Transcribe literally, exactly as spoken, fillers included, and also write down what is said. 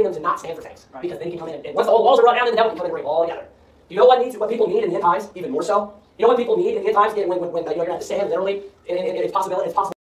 them to not stand for things. Right. Because then you can come in and, and once the old walls are brought down, then the devil can come in and bring it all together. Do you know what needs, what people need in the end times, even more so? You know what people need in the end times when, when, when you know, you're going to have to stand literally, and, and, and it's possible, it's possible.